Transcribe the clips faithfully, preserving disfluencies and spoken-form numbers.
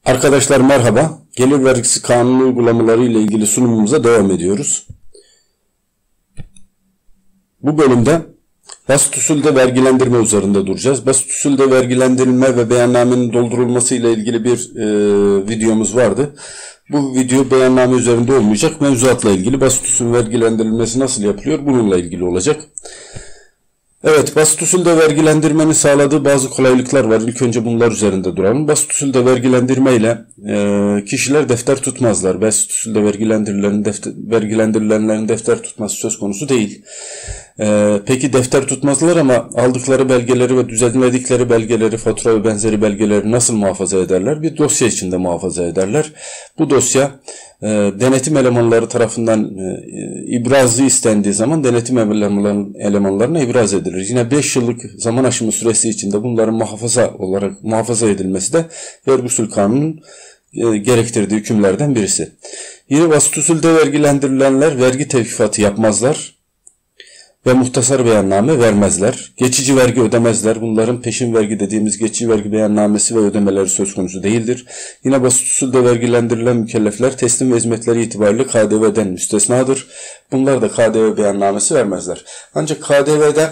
Arkadaşlar merhaba. Gelir vergisi kanunu uygulamaları ile ilgili sunumumuza devam ediyoruz. Bu bölümde basit usulde vergilendirme üzerinde duracağız. Basit usulde vergilendirilme ve beyannamenin doldurulması ile ilgili bir e, videomuz vardı. Bu video beyanname üzerinde olmayacak. Mevzuatla ilgili basit usul vergilendirilmesi nasıl yapılıyor bununla ilgili olacak. Evet, basit usulde vergilendirmenin sağladığı bazı kolaylıklar var. İlk önce bunlar üzerinde duralım. Basit usulde vergilendirme ile e, kişiler defter tutmazlar. Basit usulde vergilendirilenlerin defter, vergilendirilenlerin defter tutması söz konusu değil. E, peki defter tutmazlar ama aldıkları belgeleri ve düzenledikleri belgeleri, fatura ve benzeri belgeleri nasıl muhafaza ederler? Bir dosya içinde muhafaza ederler. Bu dosya e, denetim elemanları tarafından e, ibrazı istendiği zaman denetim elemanlarına ibraz edilir. Yine beş yıllık zaman aşımı süresi içinde bunların muhafaza olarak muhafaza edilmesi de vergi usul kanunun e, gerektirdiği hükümlerden birisi. Yine basit usulde vergilendirilenler vergi tevkifatı yapmazlar ve muhtasar beyanname vermezler. Geçici vergi ödemezler. Bunların peşin vergi dediğimiz geçici vergi beyannamesi ve ödemeleri söz konusu değildir. Yine basit usulde vergilendirilen mükellefler teslim ve hizmetleri itibariyle K D V'den müstesnadır. Bunlar da K D V beyannamesi vermezler. Ancak K D V'de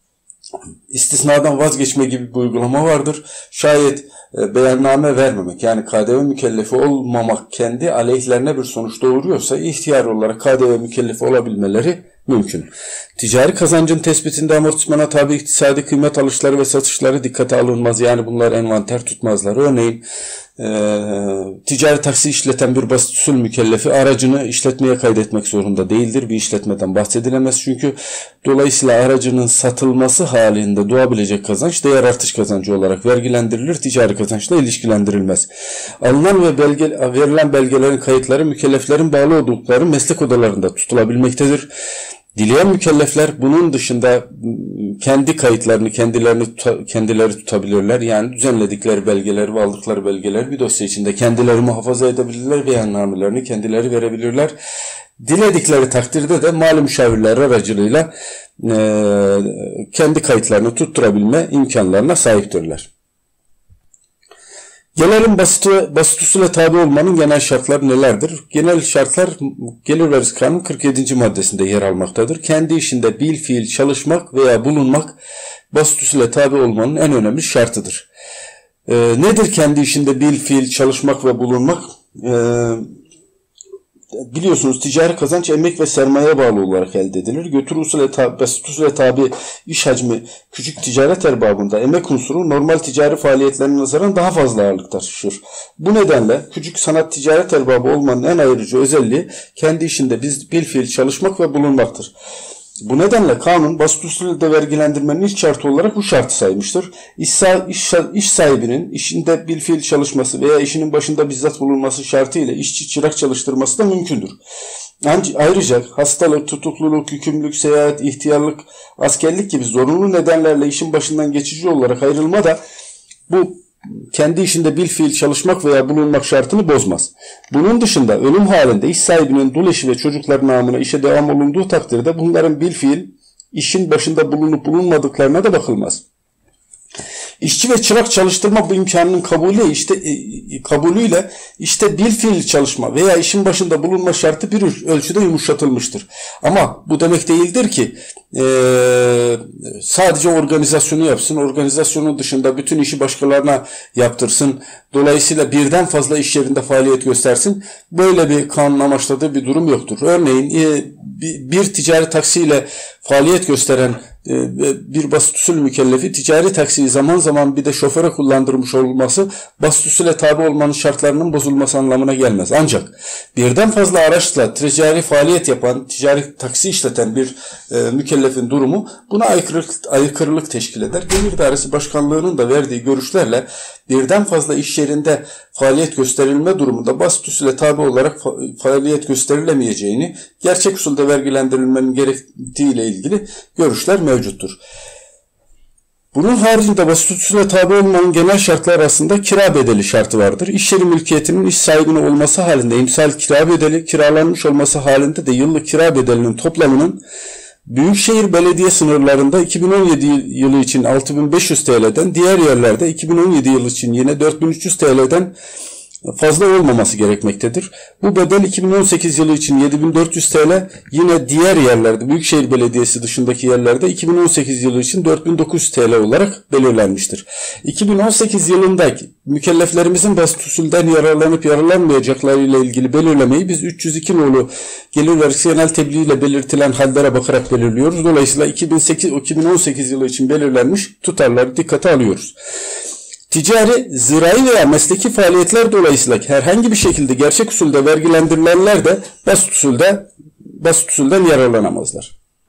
istisnadan vazgeçme gibi bir uygulama vardır. Şayet e, beyanname vermemek, yani K D V mükellefi olmamak kendi aleyhlerine bir sonuç doğuruyorsa ihtiyar olarak K D V mükellefi olabilmeleri mümkün. Ticari kazancın tespitinde amortismana tabi iktisadi kıymet alışları ve satışları dikkate alınmaz. Yani bunlar envanter tutmazlar. Örneğin e, ticari taksi işleten bir basit usul mükellefi aracını işletmeye kaydetmek zorunda değildir. Bir işletmeden bahsedilemez çünkü. Dolayısıyla aracının satılması halinde doğabilecek kazanç değer artış kazancı olarak vergilendirilir. Ticari kazançla ilişkilendirilmez. Alınan ve belge, verilen belgelerin kayıtları mükelleflerin bağlı oldukları meslek odalarında tutulabilmektedir. Dileyen mükellefler bunun dışında kendi kayıtlarını kendilerini tuta, kendileri tutabilirler. Yani düzenledikleri belgeleri ve aldıkları belgeleri bir dosya içinde kendileri muhafaza edebilirler, beyannamelerini kendileri verebilirler. Diledikleri takdirde de mali müşavirler aracılığıyla e, kendi kayıtlarını tutturabilme imkanlarına sahiptirler. Gelelim basit, basit usule tabi olmanın genel şartları nelerdir? Genel şartlar Gelir Vergisi Kanunu kırk yedinci maddesinde yer almaktadır. Kendi işinde bil fiil çalışmak veya bulunmak basit usule tabi olmanın en önemli şartıdır. Ee, nedir kendi işinde bil fiil çalışmak ve bulunmak? Ee, Biliyorsunuz ticari kazanç emek ve sermayeye bağlı olarak elde edilir. Götürü usule tabi, basit usule tabi iş hacmi küçük ticaret erbabında emek unsuru normal ticari faaliyetlerine nazaran daha fazla ağırlık taşır. Bu nedenle küçük sanat ticaret erbabı olmanın en ayrıcı özelliği kendi işinde biz bil fiil çalışmak ve bulunmaktır. Bu nedenle kanun basit usulde vergilendirmenin ilk şartı olarak bu şartı saymıştır. İş, iş, iş sahibinin işinde bilfiil çalışması veya işinin başında bizzat bulunması şartıyla işçi çırak çalıştırması da mümkündür. Ayrıca hastalık, tutukluluk, yükümlülük, seyahat, ihtiyarlık, askerlik gibi zorunlu nedenlerle işin başından geçici olarak ayrılma da bu kendi işinde bilfiil çalışmak veya bulunmak şartını bozmaz. Bunun dışında ölüm halinde iş sahibinin dul eşi ve çocuklar namına işe devam olunduğu takdirde bunların bilfiil işin başında bulunup bulunmadıklarına da bakılmaz. İşçi ve çırak çalıştırma bu imkanının kabulü işte e, kabulüyle işte bilfiil çalışma veya işin başında bulunma şartı bir ölçüde yumuşatılmıştır. Ama bu demek değildir ki e, sadece organizasyonu yapsın, organizasyonun dışında bütün işi başkalarına yaptırsın. Dolayısıyla birden fazla iş yerinde faaliyet göstersin. Böyle bir kanun amaçladığı bir durum yoktur. Örneğin e, bir, bir ticari taksiyle faaliyet gösteren bir basit usul mükellefi ticari taksiyi zaman zaman bir de şoföre kullandırmış olması basit usule tabi olmanın şartlarının bozulması anlamına gelmez. Ancak birden fazla araçla ticari faaliyet yapan, ticari taksi işleten bir e, mükellefin durumu buna aykırılık, aykırılık teşkil eder. Gelir Dairesi Başkanlığı'nın da verdiği görüşlerle birden fazla iş yerinde faaliyet gösterilme durumunda basit usule tabi olarak fa- faaliyet gösterilemeyeceğini, gerçek usulde vergilendirilmenin gerektiğiyle ilgili görüşler mevcuttur. Bunun haricinde basit usule tabi olmanın genel şartları arasında kira bedeli şartı vardır. İş yeri mülkiyetinin iş sahibine olması halinde emsal kira bedeli, kiralanmış olması halinde de yıllık kira bedelinin toplamının Büyükşehir Belediye sınırlarında iki bin on yedi yılı için altı bin beş yüz T L'den, diğer yerlerde iki bin on yedi yılı için yine dört bin üç yüz T L'den fazla olmaması gerekmektedir. Bu bedel iki bin on sekiz yılı için yedi bin dört yüz T L, yine diğer yerlerde, Büyükşehir Belediyesi dışındaki yerlerde iki bin on sekiz yılı için dört bin dokuz yüz T L olarak belirlenmiştir. iki bin on sekiz yılında mükelleflerimizin basit usulden yararlanıp yararlanmayacakları ile ilgili belirlemeyi biz üç yüz iki nolu gelir vergisi genel tebliğ ile belirtilen hallere bakarak belirliyoruz. Dolayısıyla iki bin sekiz, iki bin on sekiz yılı için belirlenmiş tutarları dikkate alıyoruz. Ticari, zirai veya mesleki faaliyetler dolayısıyla herhangi bir şekilde gerçek usulde vergilendirilenler de basit usulde, basit usulden yararlanamazlar.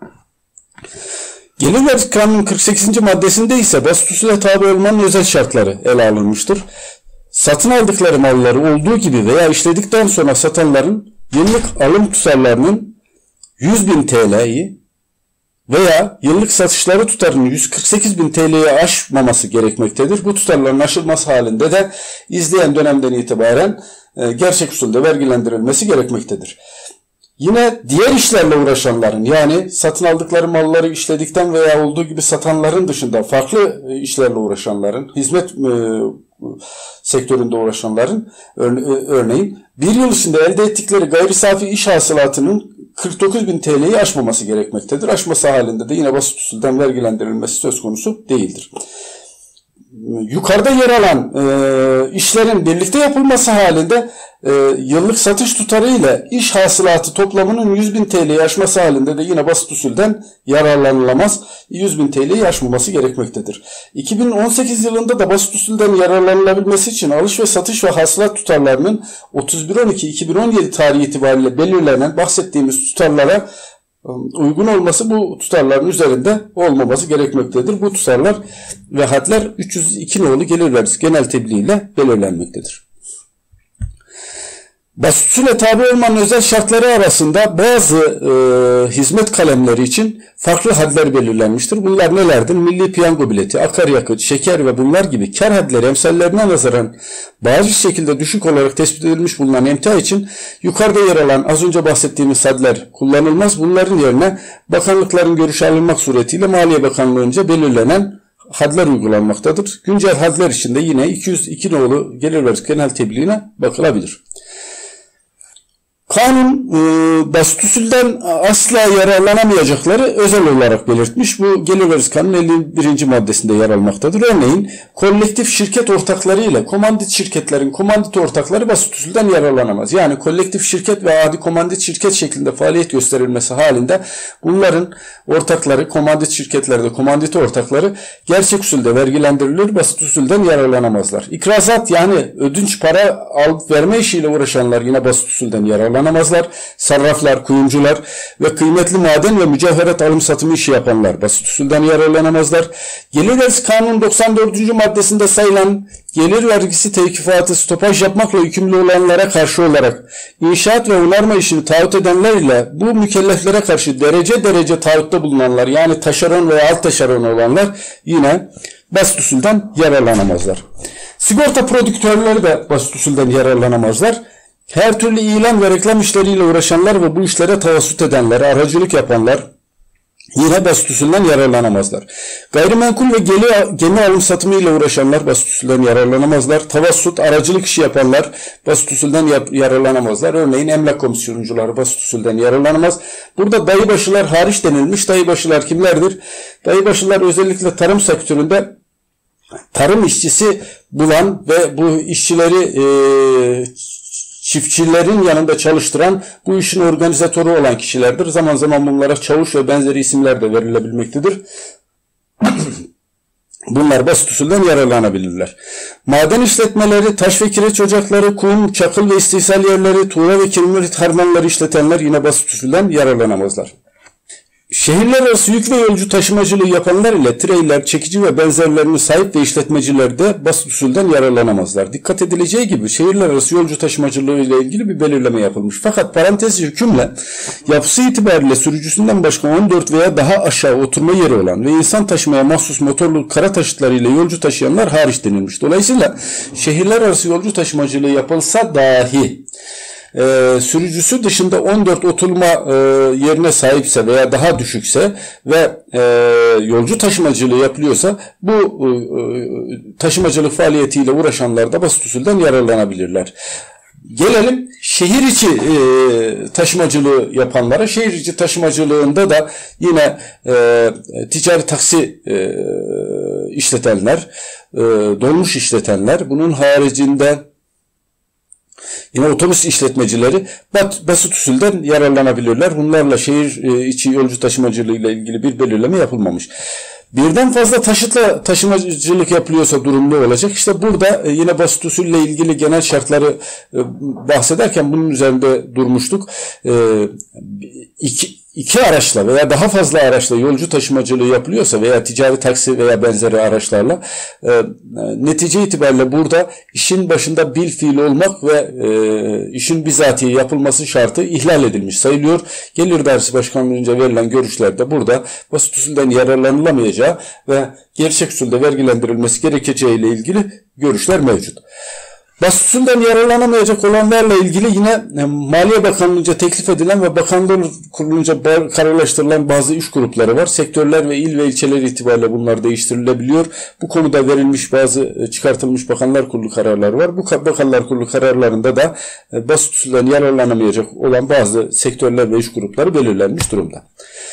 Gelir vergisi kanunun kırk sekizinci maddesinde ise basit usule tabi olmanın özel şartları ele alınmıştır. Satın aldıkları malları olduğu gibi veya işledikten sonra satanların yıllık alım tutarlarının yüz bin T L'yi veya yıllık satışları tutarının yüz kırk sekiz bin T L'ye aşmaması gerekmektedir. Bu tutarların aşılması halinde de izleyen dönemden itibaren e, gerçek usulde vergilendirilmesi gerekmektedir. Yine diğer işlerle uğraşanların, yani satın aldıkları malları işledikten veya olduğu gibi satanların dışında farklı işlerle uğraşanların, hizmet e, sektöründe uğraşanların örneğin bir yıl içinde elde ettikleri gayri safi iş hasılatının kırk dokuz bin T L'yi aşmaması gerekmektedir. Aşması halinde de yine basit usulden vergilendirilmesi söz konusu değildir. Yukarıda yer alan e, işlerin birlikte yapılması halinde e, yıllık satış tutarı ile iş hasılatı toplamının yüz bin T L'yi aşması halinde de yine basit usulden yararlanılamaz. yüz bin T L'yi aşmaması gerekmektedir. iki bin on sekiz yılında da basit usulden yararlanılabilmesi için alış ve satış ve hasılat tutarlarının otuz bir on iki iki bin on yedi tarihi itibariyle belirlenen bahsettiğimiz tutarlara uygun olması, bu tutarların üzerinde olmaması gerekmektedir. Bu tutarlar ve hadler üç yüz iki nolu gelir vergisi genel tebliğ ile belirlenmektedir. Basit usule tabi olmanın özel şartları arasında bazı e, hizmet kalemleri için farklı hadler belirlenmiştir. Bunlar nelerdir? Milli piyango bileti, akaryakıt, şeker ve bunlar gibi kar hadleri emsallerine nazaran bazı şekilde düşük olarak tespit edilmiş bulunan emtia için yukarıda yer alan az önce bahsettiğimiz hadler kullanılmaz. Bunların yerine bakanlıkların görüşü alınmak suretiyle Maliye Bakanlığı'nca belirlenen hadler uygulanmaktadır. Güncel hadler için de yine iki yüz iki nolu gelir vergisi genel tebliğine bakılabilir. Kanun e, basit usulden asla yararlanamayacakları özel olarak belirtmiş. Bu gelir vergisi kanunun elli birinci maddesinde yer almaktadır. Örneğin kolektif şirket ortakları ile komandit şirketlerin komandit ortakları basit usulden yararlanamaz. Yani kolektif şirket ve adi komandit şirket şeklinde faaliyet gösterilmesi halinde bunların ortakları, komandit şirketlerde komandit ortakları gerçek usulde vergilendirilir, basit usulden yararlanamazlar. İkrazat, yani ödünç para alıp verme işiyle uğraşanlar yine basit usulden yararlanamazlar. Sarraflar, kuyumcular ve kıymetli maden ve mücevherat alım satımı işi yapanlar basit usulden yararlanamazlar. Gelir vergisi kanunun doksan dördüncü maddesinde sayılan gelir vergisi tevkifatı stopaj yapmakla yükümlü olanlara karşı olarak inşaat ve onarma işini taahhüt edenler ile bu mükelleflere karşı derece derece taahhütte bulunanlar, yani taşeron veya alt taşeron olanlar yine basit usulden yararlanamazlar. Sigorta prodüktörleri de basit usulden yararlanamazlar. Her türlü ilan ve reklam işleriyle uğraşanlar ve bu işlere tavassut edenler, aracılık yapanlar yine basit usulden yararlanamazlar. Gayrimenkul ve gemi, gemi alım satımı ile uğraşanlar basit usulden yararlanamazlar. Tavassut, aracılık işi yapanlar basit usulden yararlanamazlar. Örneğin emlak komisyoncuları basit usulden yararlanamaz. Burada dayıbaşılar hariç denilmiş. Dayıbaşılar kimlerdir? Dayıbaşılar özellikle tarım sektöründe tarım işçisi bulan ve bu işçileri e, çiftçilerin yanında çalıştıran, bu işin organizatörü olan kişilerdir. Zaman zaman bunlara çavuş ve benzeri isimler de verilebilmektedir. Bunlar basit usulden yararlanabilirler. Maden işletmeleri, taş ve kireç ocakları, kum, çakıl ve istihsal yerleri, tuğla ve kirmit harmanları işletenler yine basit usulden yararlanamazlar. Şehirler arası yük ve yolcu taşımacılığı yapanlar ile treyler, çekici ve benzerlerine sahip ve işletmeciler de basit usulden yararlanamazlar. Dikkat edileceği gibi şehirler arası yolcu taşımacılığı ile ilgili bir belirleme yapılmış. Fakat parantez hükümle yapısı itibariyle sürücüsünden başka on dört veya daha aşağı oturma yeri olan ve insan taşımaya mahsus motorlu kara taşıtları ile yolcu taşıyanlar hariç denilmiş. Dolayısıyla şehirler arası yolcu taşımacılığı yapılsa dahi e, sürücüsü dışında on dört oturma e, yerine sahipse veya daha düşükse ve e, yolcu taşımacılığı yapılıyorsa bu e, taşımacılık faaliyetiyle uğraşanlar da basit usulden yararlanabilirler. Gelelim şehir içi e, taşımacılığı yapanlara. Şehir içi taşımacılığında da yine e, ticari taksi e, işletenler, e, dolmuş işletenler, bunun haricinde yine otobüs işletmecileri basit usulden yararlanabilirler. Bunlarla şehir e, içi yolcu taşımacılığı ile ilgili bir belirleme yapılmamış. Birden fazla taşıtla taşımacılık yapılıyorsa durumlu olacak. İşte burada yine basit usulle ilgili genel şartları bahsederken bunun üzerinde durmuştuk. İki, iki araçla veya daha fazla araçla yolcu taşımacılığı yapılıyorsa veya ticari taksi veya benzeri araçlarla netice itibariyle burada işin başında bil fiil olmak ve işin bizatihi yapılması şartı ihlal edilmiş sayılıyor. Gelir İdaresi Başkanlığı'nca verilen görüşlerde burada basit usulden yararlanılamayacağı ve gerçek usulde vergilendirilmesi gerekeceği ile ilgili görüşler mevcut. Basit usulden yararlanamayacak olanlarla ilgili yine Maliye Bakanlığı'nca teklif edilen ve Bakanlığın Kurulu'nca kararlaştırılan bazı iş grupları var. Sektörler ve il ve ilçeler itibariyle bunlar değiştirilebiliyor. Bu konuda verilmiş bazı çıkartılmış Bakanlar Kurulu kararları var. Bu Bakanlar Kurulu kararlarında da basit usulden yararlanamayacak olan bazı sektörler ve iş grupları belirlenmiş durumda.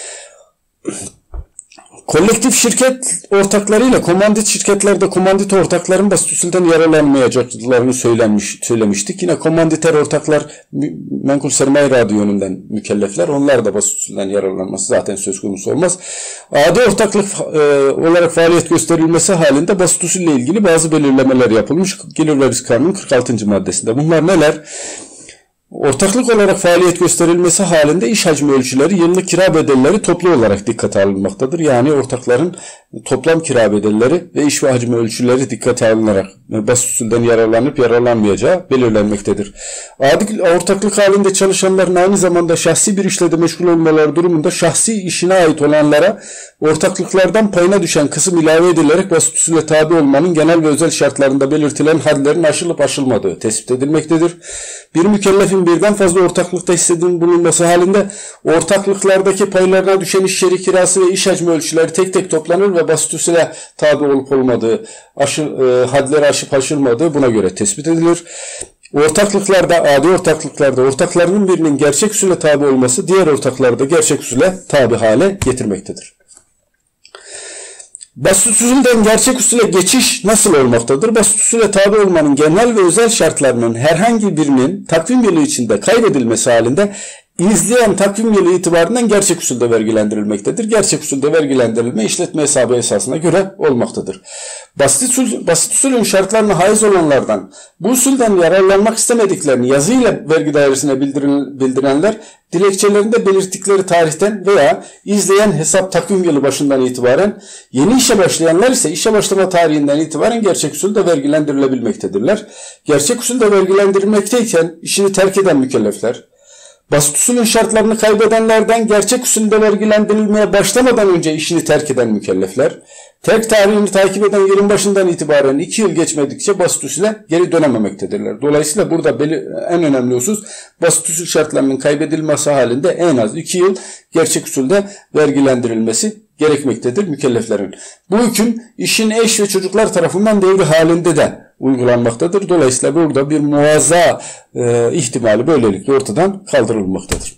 Kolektif şirket ortaklarıyla komandit şirketlerde komandit ortakların basit usulden yararlanmayacaklarını söylenmiş, söylemiştik. Yine komanditer ortaklar menkul sermaye radyo yönünden mükellefler. Onlar da basit usulden yararlanması zaten söz konusu olmaz. Adi ortaklık e, olarak faaliyet gösterilmesi halinde basit usulle ilgili bazı belirlemeler yapılmış. Gelir Vergisi Kanunu'nun kırk altıncı maddesinde. Bunlar neler? Ortaklık olarak faaliyet gösterilmesi halinde iş hacmi ölçüleri, yıllık kira bedelleri toplu olarak dikkate alınmaktadır. Yani ortakların toplam kira bedelleri ve iş ve hacmi ölçüleri dikkate alınarak basit usulden yararlanıp yararlanmayacağı belirlenmektedir. Adi ortaklık halinde çalışanların aynı zamanda şahsi bir işle de meşgul olmaları durumunda şahsi işine ait olanlara ortaklıklardan payına düşen kısım ilave edilerek basit usule tabi olmanın genel ve özel şartlarında belirtilen hadlerin aşılıp aşılmadığı tespit edilmektedir. Bir mükellefin birden fazla ortaklıkta hissedinin bulunması halinde ortaklıklardaki paylarına düşen iş yeri kirası ve iş hacmi ölçüleri tek tek toplanır ve basit usule tabi olup olmadığı, aşı, e, hadleri aşıp aşılmadığı buna göre tespit edilir. Ortaklıklarda, adi ortaklıklarda ortaklarının birinin gerçek usule tabi olması diğer ortaklarda gerçek usule tabi hale getirmektedir. Basit usulden gerçek usule geçiş nasıl olmaktadır? Basit usule tabi olmanın genel ve özel şartlarının herhangi birinin takvim yılı içinde kaydedilmesi halinde izleyen takvim yılı itibarından gerçek usulde vergilendirilmektedir. Gerçek usulde vergilendirilme işletme hesabı esasına göre olmaktadır. Basit, usul, basit usulün şartlarına haiz olanlardan bu usulden yararlanmak istemediklerini yazıyla vergi dairesine bildiren, bildirenler dilekçelerinde belirttikleri tarihten veya izleyen hesap takvim yılı başından itibaren, yeni işe başlayanlar ise işe başlama tarihinden itibaren gerçek usulde vergilendirilebilmektedirler. Gerçek usulde vergilendirilmekteyken işini terk eden mükellefler, basit usulün şartlarını kaybedenlerden gerçek usulde vergilendirilmeye başlamadan önce işini terk eden mükellefler, terk tarihini takip eden yılın başından itibaren iki yıl geçmedikçe basit usule geri dönememektedirler. Dolayısıyla burada en önemli husus basit usul şartlarının kaybedilmesi halinde en az iki yıl gerçek usulde vergilendirilmesi gerekmektedir mükelleflerin. Bu hüküm işin eş ve çocuklar tarafından devri halinde de uygulanmaktadır. Dolayısıyla burada bir muazza e, ihtimali böylelikle ortadan kaldırılmaktadır.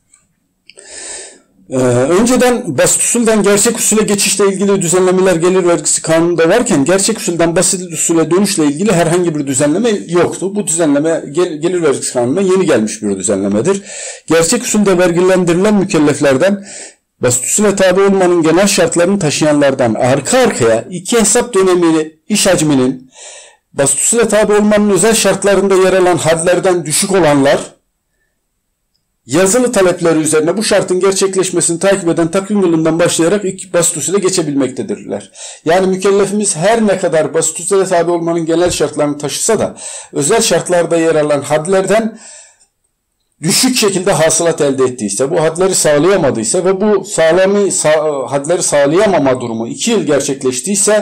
Ee, önceden basit usulden gerçek usule geçişle ilgili düzenlemeler Gelir Vergisi Kanunu'nda varken gerçek usulden basit usule dönüşle ilgili herhangi bir düzenleme yoktu. Bu düzenleme Gel Gelir Vergisi Kanunu'na yeni gelmiş bir düzenlemedir. Gerçek usulde vergilendirilen mükelleflerden basit usule tabi olmanın genel şartlarını taşıyanlardan arka arkaya iki hesap dönemini iş hacminin basit usule tabi olmanın özel şartlarında yer alan hadlerden düşük olanlar yazılı talepleri üzerine bu şartın gerçekleşmesini takip eden takvim yılından başlayarak ilk basit usule geçebilmektedirler. Yani mükellefimiz her ne kadar basit usule tabi olmanın genel şartlarını taşısa da özel şartlarda yer alan hadlerden düşük şekilde hasılat elde ettiyse, bu hadleri sağlayamadıysa ve bu sağlamı, sağ, hadleri sağlayamama durumu iki yıl gerçekleştiyse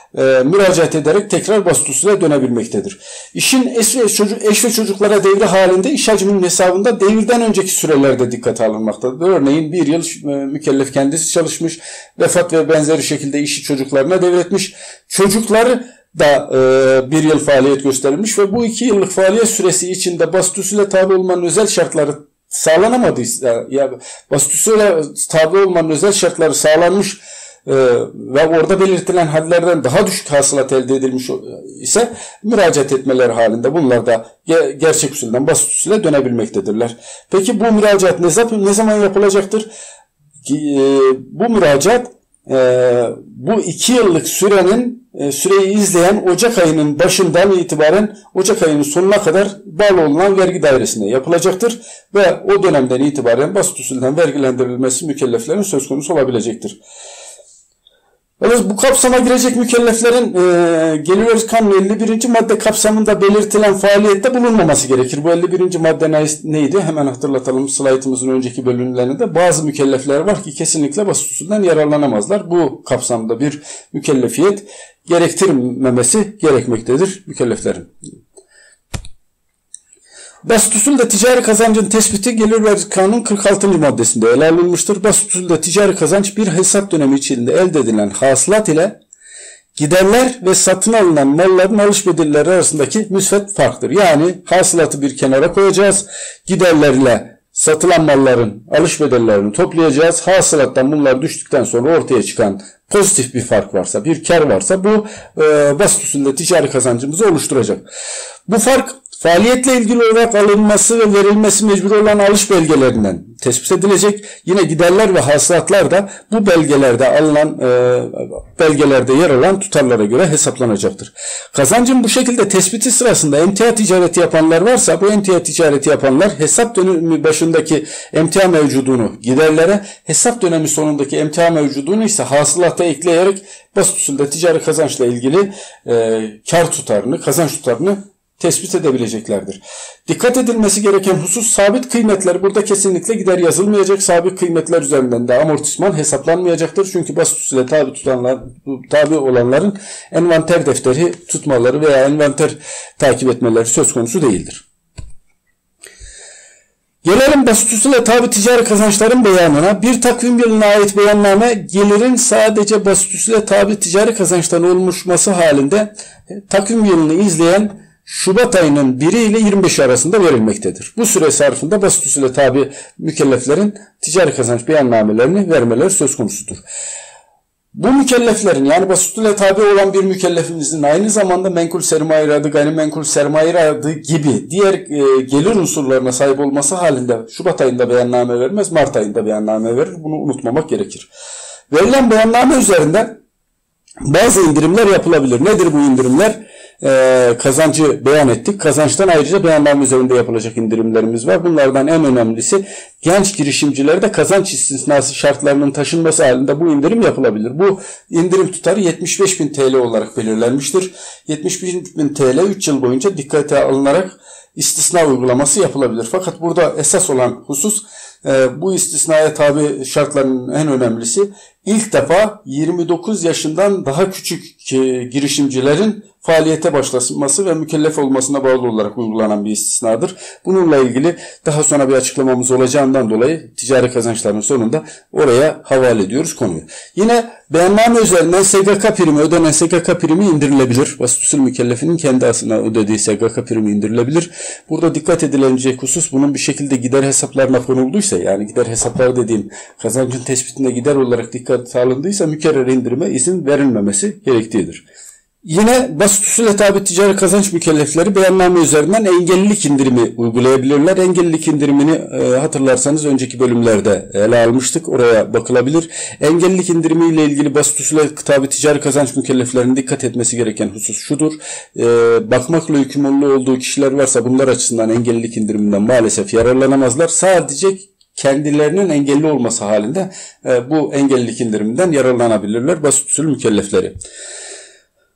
e, müracaat ederek tekrar basit usule dönebilmektedir. İşin eş ve, çocuk, eş ve çocuklara devri halinde iş hacminin hesabında devirden önceki sürelerde dikkate alınmaktadır. Örneğin bir yıl e, mükellef kendisi çalışmış, vefat ve benzeri şekilde işi çocuklarına devretmiş. Çocukları da e, bir yıl faaliyet gösterilmiş ve bu iki yıllık faaliyet süresi içinde basit usule tabi olmanın özel şartları sağlanamadıysa, ya basit usule tabi olmanın özel şartları sağlanmış e, ve orada belirtilen hadlerden daha düşük hasılat elde edilmiş ise müracaat etmeleri halinde bunlar da ge gerçek usulden basit usule dönebilmektedirler. Peki bu müracaat ne, ne zaman yapılacaktır? E, bu müracaat e, bu iki yıllık sürenin e, süreyi izleyen Ocak ayının başından itibaren Ocak ayının sonuna kadar bağlı olunan vergi dairesine yapılacaktır ve o dönemden itibaren basit usulden vergilendirilmesi mükelleflerin söz konusu olabilecektir. Yalnız bu kapsama girecek mükelleflerin e, Gelir Vergisi Kanunu elli birinci madde kapsamında belirtilen faaliyette bulunmaması gerekir. Bu elli birinci madde neydi? Hemen hatırlatalım, slaytımızın önceki bölümlerinde. Bazı mükellefler var ki kesinlikle basit usulden yararlanamazlar. Bu kapsamda bir mükellefiyet gerektirmemesi gerekmektedir mükelleflerin. Basit usulde ticari kazancın tespiti Gelir Vergisi Kanunu kırk altıncı maddesinde ele alınmıştır. Basit usulde ticari kazanç bir hesap dönemi içinde elde edilen hasılat ile giderler ve satın alınan malların alış bedelleri arasındaki müsbet farktır. Yani hasılatı bir kenara koyacağız. Giderlerle satılan malların alış bedellerini toplayacağız. Hasılattan bunlar düştükten sonra ortaya çıkan pozitif bir fark varsa, bir kar varsa bu e, basit usulde ticari kazancımızı oluşturacak. Bu fark faaliyetle ilgili olarak alınması ve verilmesi mecbur olan alış belgelerinden tespit edilecek. Yine giderler ve hasılatlar da bu belgelerde alınan e, belgelerde yer alan tutarlara göre hesaplanacaktır. Kazancın bu şekilde tespiti sırasında emtia ticareti yapanlar varsa bu emtia ticareti yapanlar hesap dönemi başındaki emtia mevcudunu giderlere, hesap dönemi sonundaki emtia mevcudunu ise hasılata ekleyerek basit usulde ticari kazançla ilgili e, kar tutarını, kazanç tutarını tespit edebileceklerdir. Dikkat edilmesi gereken husus sabit kıymetler. Burada kesinlikle gider yazılmayacak. Sabit kıymetler üzerinden de amortisman hesaplanmayacaktır. Çünkü basit usule tabi tutanlar, tabi olanların envanter defteri tutmaları veya envanter takip etmeleri söz konusu değildir. Gelelim basit usule tabi ticari kazançların beyanına. Bir takvim yılına ait beyanname gelirin sadece basit usule tabi ticari kazançtan oluşması halinde takvim yılını izleyen Şubat ayının biri ile yirmi beşi arasında verilmektedir. Bu süre zarfında basit usule tabi mükelleflerin ticari kazanç beyannamelerini vermeleri söz konusudur. Bu mükelleflerin, yani basit usule tabi olan bir mükellefimizin aynı zamanda menkul sermaye iradı, gayrimenkul sermaye iradı gibi diğer e, gelir unsurlarına sahip olması halinde Şubat ayında beyanname vermez, Mart ayında beyanname verir. Bunu unutmamak gerekir. Verilen beyanname üzerinden bazı indirimler yapılabilir. Nedir bu indirimler? Ee, kazancı beyan ettik. Kazançtan ayrıca beyanname üzerinde yapılacak indirimlerimiz var. Bunlardan en önemlisi genç girişimcilerde kazanç istisnası şartlarının taşınması halinde bu indirim yapılabilir. Bu indirim tutarı yetmiş beş bin T L olarak belirlenmiştir. yetmiş beş bin T L üç yıl boyunca dikkate alınarak istisna uygulaması yapılabilir. Fakat burada esas olan husus e, bu istisnaya tabi şartların en önemlisi ilk defa yirmi dokuz yaşından daha küçük e, girişimcilerin faaliyete başlaması ve mükellef olmasına bağlı olarak uygulanan bir istisnadır. Bununla ilgili daha sonra bir açıklamamız olacağından dolayı ticari kazançların sonunda oraya havale ediyoruz konuyu. Yine beyanname üzerinden S G K primi, ödenen S G K primi indirilebilir. Basit usul mükellefinin kendi asına ödediği S G K primi indirilebilir. Burada dikkat edilecek husus bunun bir şekilde gider hesaplarına konulduysa, yani gider hesapları dediğim kazancın tespitinde gider olarak dikkat alındıysa mükerrer indirime izin verilmemesi gerektiğidir. Yine basit usule tabi ticari kazanç mükellefleri beyanname üzerinden engellilik indirimi uygulayabilirler. Engellilik indirimini e, hatırlarsanız önceki bölümlerde ele almıştık. Oraya bakılabilir. Engellilik indirimi ile ilgili basit usule tabi ticari kazanç mükelleflerinin dikkat etmesi gereken husus şudur. E, bakmakla yükümlü olduğu kişiler varsa bunlar açısından engellilik indiriminden maalesef yararlanamazlar. Sadece kendilerinin engelli olması halinde e, bu engellilik indiriminden yararlanabilirler basit usul mükellefleri.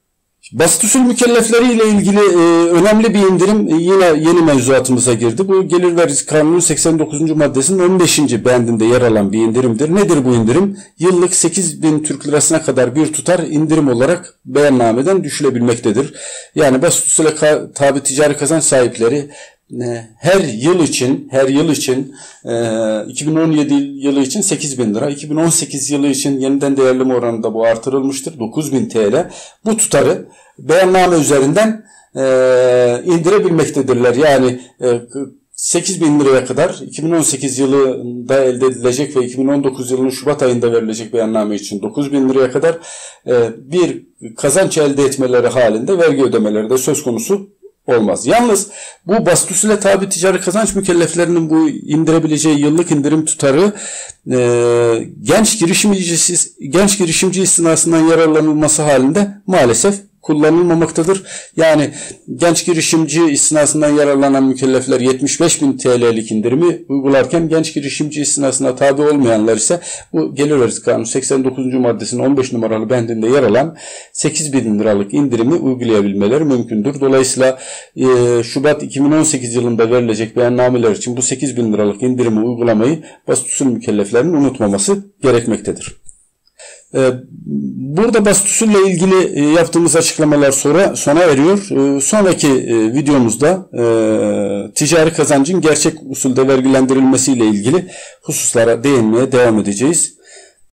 Basit usul mükellefleri ile ilgili e, önemli bir indirim e, yine yeni mevzuatımıza girdi. Bu Gelir Vergisi Kanunu'nun seksen dokuzuncu maddesinin on beşinci bendinde yer alan bir indirimdir. Nedir bu indirim? Yıllık sekiz bin Türk lirasına kadar bir tutar indirim olarak beyannameden düşülebilmektedir. Yani basit usule tabi ticari kazanç sahipleri her yıl için her yıl için iki bin on yedi yılı için sekiz bin lira, iki bin on sekiz yılı için yeniden değerleme oranında bu artırılmıştır. dokuz bin TL. Bu tutarı beyanname üzerinden indirebilmektedirler. Yani sekiz bin liraya kadar iki bin on sekiz yılında elde edilecek ve iki bin on dokuz yılının Şubat ayında verilecek beyanname için dokuz bin liraya kadar bir kazanç elde etmeleri halinde vergi ödemeleri de söz konusu olmaz. Yalnız bu basit usule tabi ticari kazanç mükelleflerinin bu indirebileceği yıllık indirim tutarı e, genç girişimci genç girişimci istinasından yararlanılması halinde maalesef kullanılmamaktadır. Yani genç girişimci istinasından yararlanan mükellefler yetmiş beş bin T L'lik indirimi uygularken genç girişimci istinasına tabi olmayanlar ise bu Gelir Vergisi Kanunu seksen dokuzuncu maddesinin on beş numaralı bendinde yer alan sekiz bin liralık indirimi uygulayabilmeleri mümkündür. Dolayısıyla e, Şubat iki bin on sekiz yılında verilecek beyannameler için bu sekiz bin liralık indirimi uygulamayı basit usul mükelleflerinin unutmaması gerekmektedir. Burada basit usulle ilgili yaptığımız açıklamalar sonra sona eriyor. Sonraki videomuzda ticari kazancın gerçek usulde vergilendirilmesiyle ilgili hususlara değinmeye devam edeceğiz.